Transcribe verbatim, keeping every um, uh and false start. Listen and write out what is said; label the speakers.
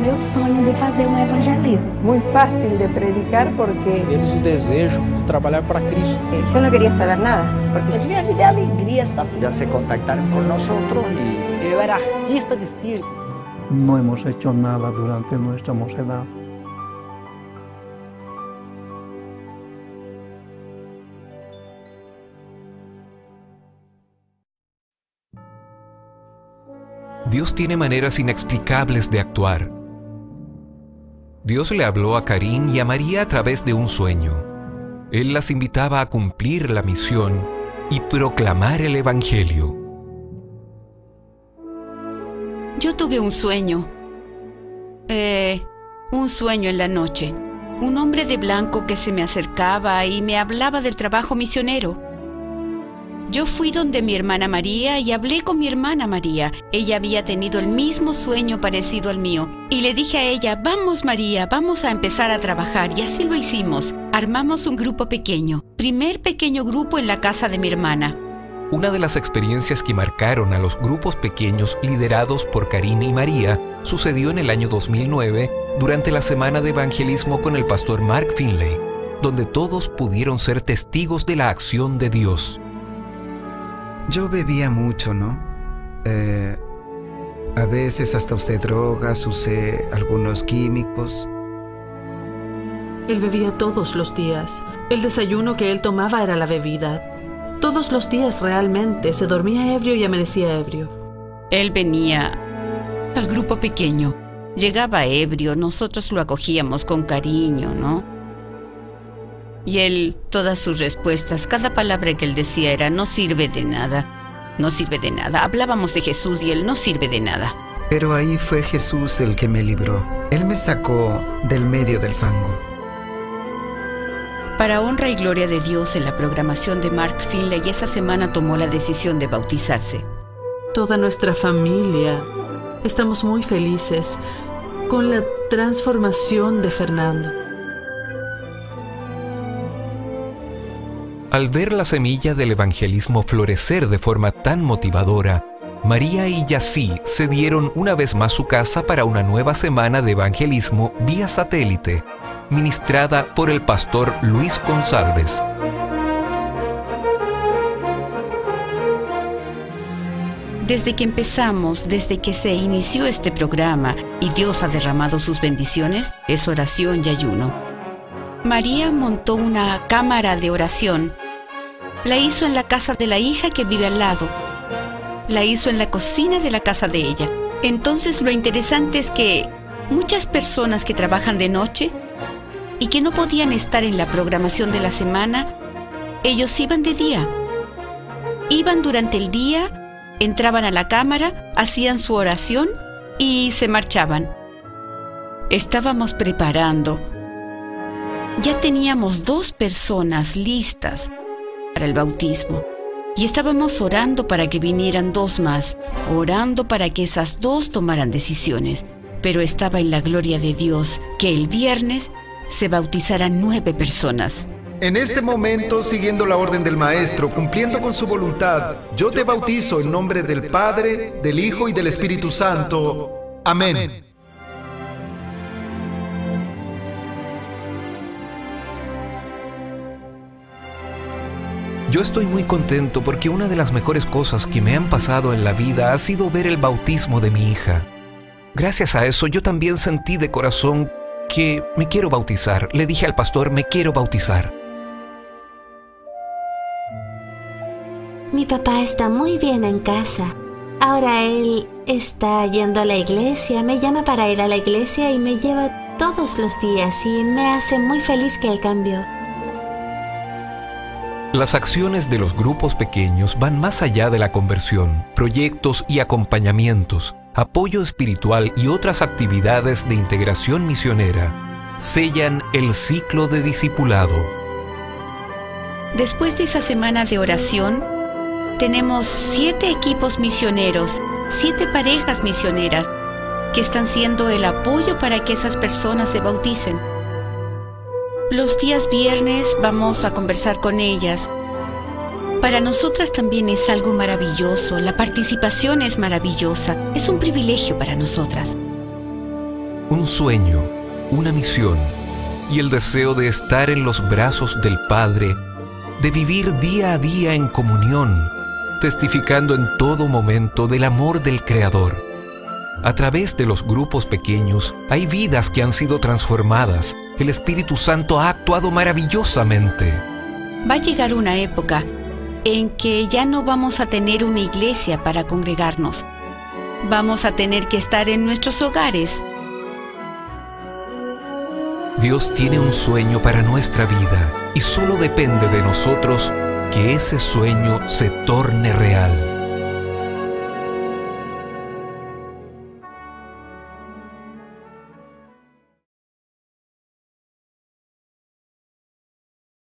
Speaker 1: meu sonho de fazer um evangelismo.
Speaker 2: Muy fácil de predicar porque
Speaker 3: Eles o desejo de trabalhar para Cristo.
Speaker 2: yo no quería saber nada, porque
Speaker 1: Minha vida é alegria, só
Speaker 4: Ya se contactaron con nosotros y
Speaker 5: Eu era artista de circo.
Speaker 6: No hemos hecho nada durante nuestra mocedad.
Speaker 7: Dios tiene maneras inexplicables de actuar. Dios le habló a Karin y a María a través de un sueño. Él las invitaba a cumplir la misión y proclamar el Evangelio.
Speaker 8: Yo tuve un sueño. Eh, un sueño en la noche. Un hombre de blanco que se me acercaba y me hablaba del trabajo misionero. Yo fui donde mi hermana María y hablé con mi hermana María. Ella había tenido el mismo sueño parecido al mío. Y le dije a ella, vamos María, vamos a empezar a trabajar. Y así lo hicimos. Armamos un grupo pequeño. Primer pequeño grupo en la casa de mi hermana.
Speaker 7: Una de las experiencias que marcaron a los grupos pequeños liderados por Karin y María sucedió en el año dos mil nueve durante la semana de evangelismo con el pastor Mark Finley, donde todos pudieron ser testigos de la acción de Dios.
Speaker 9: Yo bebía mucho, ¿no? Eh, a veces hasta usé drogas, usé algunos químicos.
Speaker 10: Él bebía todos los días. El desayuno que él tomaba era la bebida. Todos los días realmente. Se dormía ebrio y amanecía ebrio.
Speaker 8: Él venía al grupo pequeño. Llegaba ebrio, nosotros lo acogíamos con cariño, ¿no? Y él, todas sus respuestas, cada palabra que él decía era, no sirve de nada, no sirve de nada. Hablábamos de Jesús y él no sirve de nada.
Speaker 9: Pero ahí fue Jesús el que me libró. Él me sacó del medio del fango.
Speaker 8: Para honra y gloria de Dios, en la programación de Mark Finley, esa semana tomó la decisión de bautizarse.
Speaker 10: Toda nuestra familia, estamos muy felices con la transformación de Fernando.
Speaker 7: Al ver la semilla del evangelismo florecer de forma tan motivadora, María y Yací cedieron una vez más su casa para una nueva semana de evangelismo vía satélite, ministrada por el pastor Luis González.
Speaker 8: Desde que empezamos, desde que se inició este programa y Dios ha derramado sus bendiciones, es oración y ayuno. María montó una cámara de oración. La hizo en la casa de la hija que vive al lado. La hizo en la cocina de la casa de ella. Entonces lo interesante es que muchas personas que trabajan de noche y que no podían estar en la programación de la semana, ellos iban de día. Iban durante el día, entraban a la cámara, hacían su oración y se marchaban. Estábamos preparando. Ya teníamos dos personas listas para el bautismo y estábamos orando para que vinieran dos más, orando para que esas dos tomaran decisiones, pero estaba en la gloria de Dios que el viernes se bautizaran nueve personas.
Speaker 11: En este momento, siguiendo la orden del Maestro, cumpliendo con su voluntad, yo te bautizo en nombre del Padre, del Hijo y del Espíritu Santo. Amén.
Speaker 7: Yo estoy muy contento porque una de las mejores cosas que me han pasado en la vida ha sido ver el bautismo de mi hija. Gracias a eso yo también sentí de corazón que me quiero bautizar. Le dije al pastor, me quiero bautizar.
Speaker 12: Mi papá está muy bien en casa. Ahora él está yendo a la iglesia, me llama para ir a la iglesia y me lleva todos los días y me hace muy feliz que él cambió.
Speaker 7: Las acciones de los grupos pequeños van más allá de la conversión, proyectos y acompañamientos, apoyo espiritual y otras actividades de integración misionera. Sellan el ciclo de discipulado.
Speaker 8: Después de esa semana de oración, tenemos siete equipos misioneros, siete parejas misioneras que están siendo el apoyo para que esas personas se bauticen. Los días viernes vamos a conversar con ellas. Para nosotras también es algo maravilloso, la participación es maravillosa, es un privilegio para nosotras.
Speaker 7: un sueño, una misión y el deseo de estar en los brazos del Padre, de vivir día a día en comunión, testificando en todo momento del amor del Creador. A través de los grupos pequeños hay vidas que han sido transformadas. El Espíritu Santo ha actuado maravillosamente.
Speaker 8: Va a llegar una época en que ya no vamos a tener una iglesia para congregarnos. Vamos a tener que estar en nuestros hogares.
Speaker 7: Dios tiene un sueño para nuestra vida y solo depende de nosotros que ese sueño se torne real.